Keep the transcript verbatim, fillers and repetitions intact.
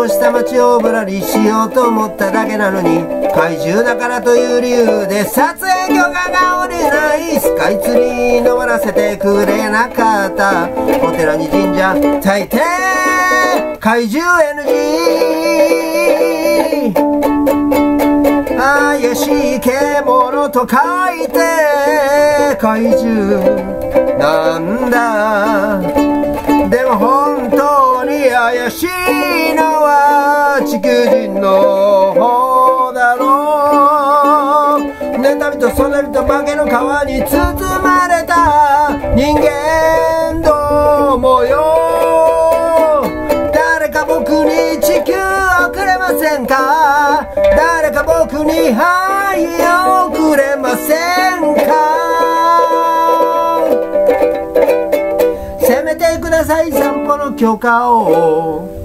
とした街をぶらりしようと思っただけなのに、怪獣だからという理由で撮影許可が下りない。スカイツリー登らせてくれなかった。お寺に神社大抵怪獣 エヌジー。 怪しい獣と書いて怪獣なんだ。でも本当に怪しいのは地球人の方だろう。妬みとそねみと化けの皮に包まれた人間どもよ。誰か僕に地球をくれませんか。誰か僕に愛をくれませんか。せめてください散歩の許可を。